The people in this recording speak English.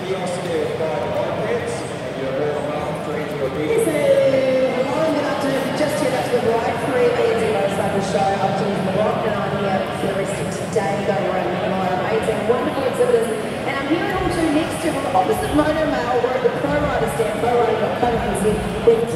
kiosk here by the iPads. You're more than welcome to enter your vehicle. So, hello and good afternoon. Just here back to the ride 3 Amazing Motorcycle Show. I'm Jennifer Rock and I'm here for the rest of today. Going around with my amazing, wonderful exhibitors. And I'm here on to next to, on the opposite Motor Mail. We're at the Pro Rider stand, prorider.co.nz, with